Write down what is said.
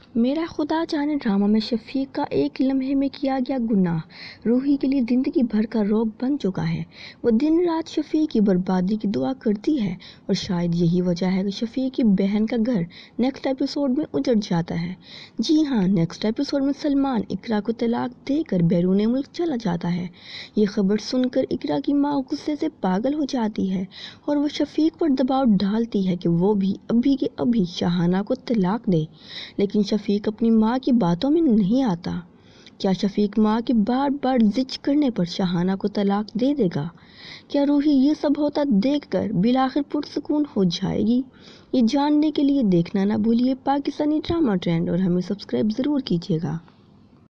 मेरा खुदा जाने ड्रामा में शफीक का एक लम्हे में किया गया गुनाह रूही के लिए ज़िंदगी भर का रोग बन चुका है। वो दिन रात शफीक की बर्बादी की दुआ करती है और शायद यही वजह है कि शफीक की बहन का घर नेक्स्ट एपिसोड में उजड़ जाता है। जी हाँ, नेक्स्ट एपिसोड में सलमान इकरा को तलाक देकर बैरून मुल्क चला जाता है। ये खबर सुनकर इकरा की माँ गुस्से से पागल हो जाती है और वो शफीक पर दबाव डालती है कि वो भी अभी के अभी शाहाना को तलाक दे, लेकिन शफीक अपनी माँ की बातों में नहीं आता। क्या शफीक माँ के बार बार जिद करने पर शाहाना को तलाक दे देगा? क्या रूही ये सब होता देखकर बिलाखिर पुरसुकून हो जाएगी? ये जानने के लिए देखना ना भूलिए पाकिस्तानी ड्रामा ट्रेंड और हमें सब्सक्राइब ज़रूर कीजिएगा।